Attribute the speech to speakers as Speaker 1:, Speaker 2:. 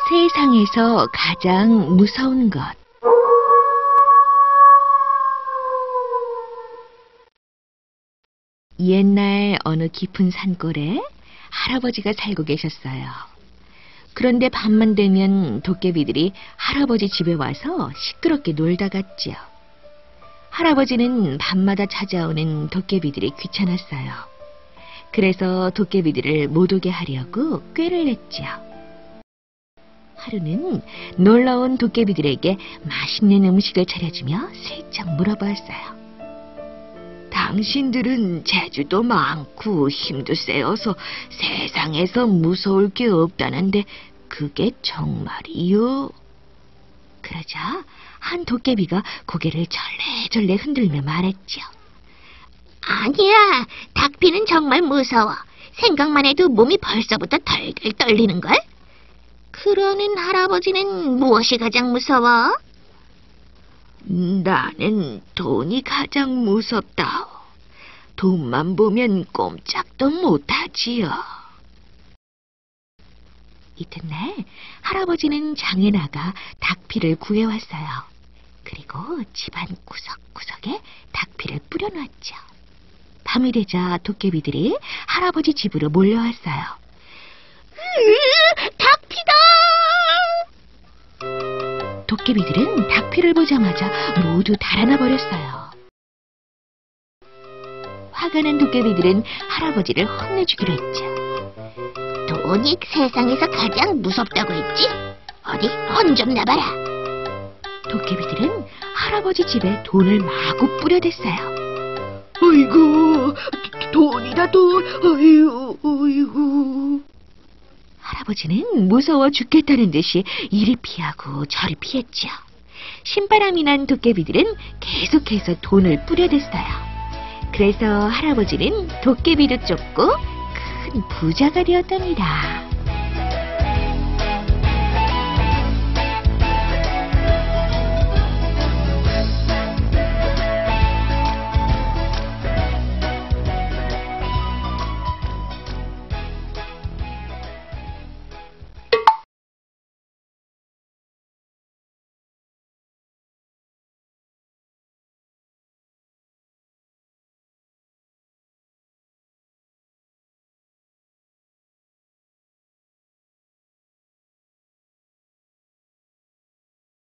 Speaker 1: 세상에서 가장 무서운 것. 옛날 어느 깊은 산골에 할아버지가 살고 계셨어요. 그런데 밤만 되면 도깨비들이 할아버지 집에 와서 시끄럽게 놀다 갔지요. 할아버지는 밤마다 찾아오는 도깨비들이 귀찮았어요. 그래서 도깨비들을 못 오게 하려고 꾀를 냈지요. 하루는 놀러온 도깨비들에게 맛있는 음식을 차려주며 슬쩍 물어보았어요. 당신들은 재주도 많고 힘도 세어서 세상에서 무서울 게 없다는데 그게 정말이요? 그러자 한 도깨비가 고개를 절레절레 흔들며 말했죠.
Speaker 2: 아니야, 닭피는 정말 무서워. 생각만 해도 몸이 벌써부터 덜덜 떨리는걸? 그러는 할아버지는 무엇이 가장 무서워?
Speaker 1: 나는 돈이 가장 무섭다오. 돈만 보면 꼼짝도 못하지요. 이튿날 할아버지는 장에 나가 닭피를 구해왔어요. 그리고 집안 구석구석에 닭피를 뿌려놨죠. 밤이 되자 도깨비들이 할아버지 집으로 몰려왔어요.
Speaker 2: 닭피다!
Speaker 1: 도깨비들은 닭피를 보자마자 모두 달아나 버렸어요. 화가 난 도깨비들은 할아버지를 혼내주기로 했죠.
Speaker 2: 돈이 세상에서 가장 무섭다고 했지? 어디 혼 좀 내봐라.
Speaker 1: 도깨비들은 할아버지 집에 돈을 마구 뿌려댔어요.
Speaker 3: 아이고, 돈이다 돈. 아이고.
Speaker 1: 할아버지는 무서워 죽겠다는 듯이 이리 피하고 저리 피했죠. 신바람이 난 도깨비들은 계속해서 돈을 뿌려댔어요. 그래서 할아버지는 도깨비도 쫓고 큰 부자가 되었답니다.